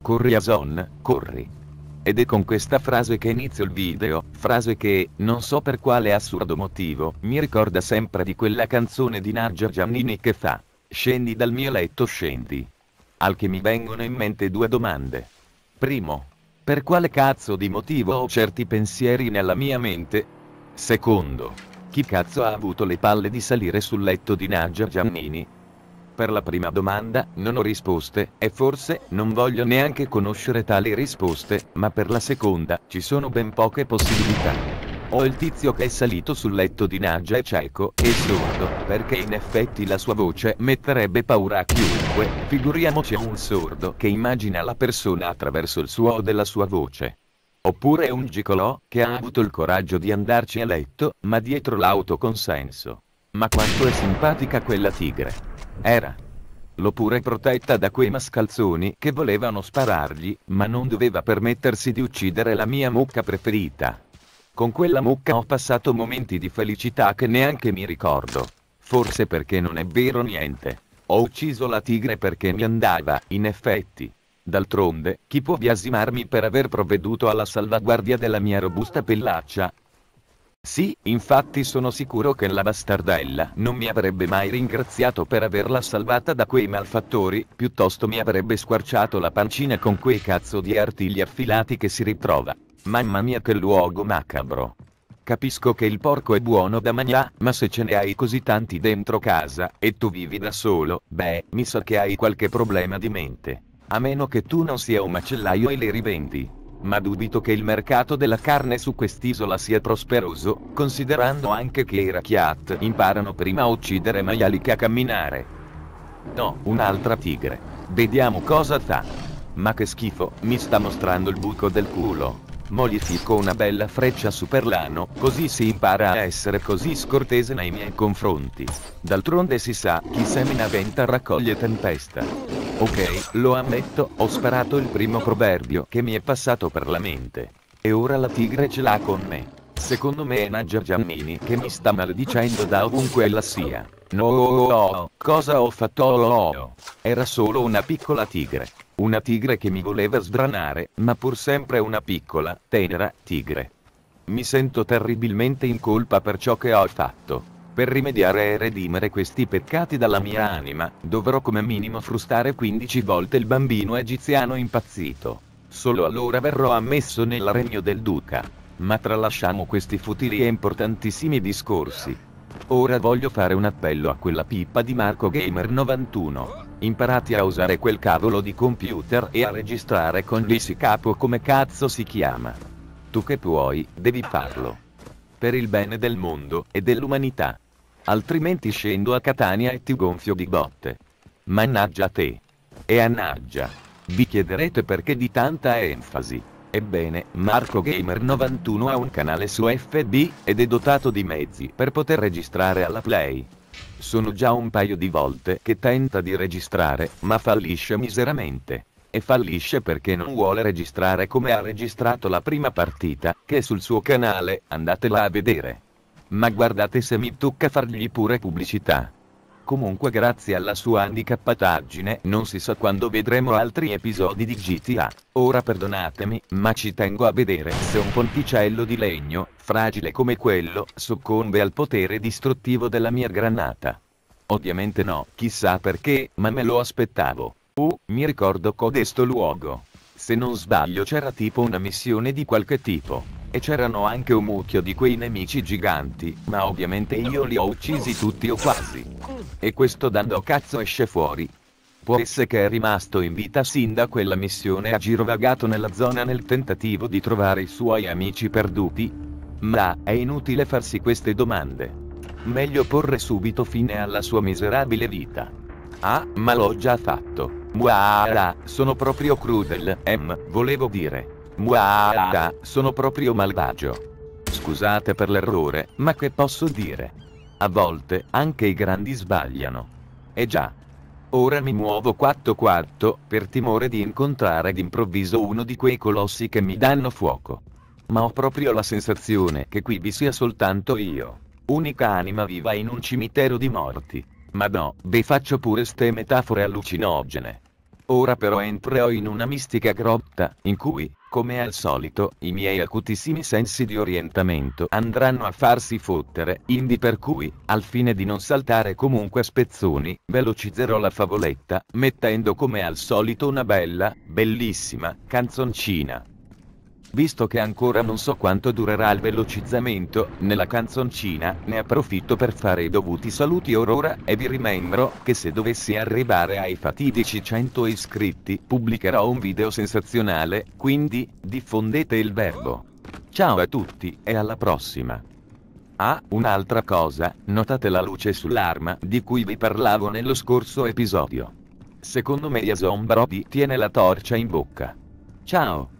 corri Ason, corri. Ed è con questa frase che inizio il video, frase che, non so per quale assurdo motivo, mi ricorda sempre di quella canzone di Nadia Giannini che fa: scendi dal mio letto, scendi. Al che mi vengono in mente due domande. Primo, per quale cazzo di motivo ho certi pensieri nella mia mente? Secondo, chi cazzo ha avuto le palle di salire sul letto di Nadia Giannini? Per la prima domanda, non ho risposte, e forse, non voglio neanche conoscere tali risposte, ma per la seconda, ci sono ben poche possibilità. O il tizio che è salito sul letto di Nadia è cieco e sordo, perché in effetti la sua voce metterebbe paura a chiunque, figuriamoci a un sordo che immagina la persona attraverso il suono della sua voce. Oppure è un gigolò che ha avuto il coraggio di andarci a letto, ma dietro l'autoconsenso. Ma quanto è simpatica quella tigre. Era. L'ho pure protetta da quei mascalzoni che volevano sparargli, ma non doveva permettersi di uccidere la mia mucca preferita. Con quella mucca ho passato momenti di felicità che neanche mi ricordo. Forse perché non è vero niente. Ho ucciso la tigre perché mi andava, in effetti. D'altronde, chi può biasimarmi per aver provveduto alla salvaguardia della mia robusta pellaccia? Sì, infatti sono sicuro che la bastardella non mi avrebbe mai ringraziato per averla salvata da quei malfattori, piuttosto mi avrebbe squarciato la pancina con quei cazzo di artigli affilati che si ritrova. Mamma mia che luogo macabro. Capisco che il porco è buono da mangiare, ma se ce ne hai così tanti dentro casa, e tu vivi da solo, beh, mi sa che hai qualche problema di mente. A meno che tu non sia un macellaio e le rivendi. Ma dubito che il mercato della carne su quest'isola sia prosperoso, considerando anche che i Rakyat imparano prima a uccidere maiali che a camminare. No, un'altra tigre. Vediamo cosa fa. Ma che schifo, mi sta mostrando il buco del culo. Mo gli ficco una bella freccia su per l'ano, così si impara a essere così scortese nei miei confronti. D'altronde si sa, chi semina venta raccoglie tempesta. Ok, lo ammetto, ho sparato il primo proverbio che mi è passato per la mente. E ora la tigre ce l'ha con me. Secondo me è Nadia Giannini che mi sta maledicendo da ovunque ella sia. No, cosa ho fatto? Era solo una piccola tigre. Una tigre che mi voleva sbranare, ma pur sempre una piccola, tenera, tigre. Mi sento terribilmente in colpa per ciò che ho fatto. Per rimediare e redimere questi peccati dalla mia anima, dovrò come minimo frustare 15 volte il bambino egiziano impazzito. Solo allora verrò ammesso nel regno del duca. Ma tralasciamo questi futili e importantissimi discorsi. Ora voglio fare un appello a quella pippa di Marco Gamer 91. Imparati a usare quel cavolo di computer e a registrare con l'ISICAP o come cazzo si chiama. Tu che puoi, devi farlo. Per il bene del mondo e dell'umanità. Altrimenti scendo a Catania e ti gonfio di botte. Mannaggia a te. E annaggia. Vi chiederete perché di tanta enfasi. Ebbene, Marco Gamer 91 ha un canale su FB, ed è dotato di mezzi per poter registrare alla Play. Sono già un paio di volte che tenta di registrare, ma fallisce miseramente. E fallisce perché non vuole registrare come ha registrato la prima partita, che è sul suo canale, andatela a vedere. Ma guardate se mi tocca fargli pure pubblicità. Comunque grazie alla sua handicappataggine non si sa quando vedremo altri episodi di GTA. Ora perdonatemi, ma ci tengo a vedere se un ponticello di legno, fragile come quello, soccombe al potere distruttivo della mia granata. Ovviamente no, chissà perché, ma me lo aspettavo. Mi ricordo codesto luogo. Se non sbaglio c'era tipo una missione di qualche tipo. E c'erano anche un mucchio di quei nemici giganti, ma ovviamente io li ho uccisi tutti o quasi. E questo dando cazzo esce fuori. Può essere che è rimasto in vita sin da quella missione e ha girovagato nella zona nel tentativo di trovare i suoi amici perduti? Ma è inutile farsi queste domande. Meglio porre subito fine alla sua miserabile vita. Ah, ma l'ho già fatto. Muah, sono proprio crudel, volevo dire. Muah, sono proprio malvagio. Scusate per l'errore, ma che posso dire? A volte, anche i grandi sbagliano. E già. Ora mi muovo quatto quatto, per timore di incontrare d'improvviso uno di quei colossi che mi danno fuoco. Ma ho proprio la sensazione che qui vi sia soltanto io. Unica anima viva in un cimitero di morti. Ma no, vi faccio pure ste metafore allucinogene. Ora però entrerò in una mistica grotta, in cui, come al solito, i miei acutissimi sensi di orientamento andranno a farsi fottere, indi per cui, al fine di non saltare comunque a spezzoni, velocizzerò la favoletta, mettendo come al solito una bella, bellissima, canzoncina. Visto che ancora non so quanto durerà il velocizzamento, nella canzoncina, ne approfitto per fare i dovuti saluti or ora, e vi rimembro, che se dovessi arrivare ai fatidici 100 iscritti, pubblicherò un video sensazionale, quindi, diffondete il verbo. Ciao a tutti, e alla prossima! Ah, un'altra cosa, notate la luce sull'arma, di cui vi parlavo nello scorso episodio. Secondo me Jason Brody tiene la torcia in bocca. Ciao!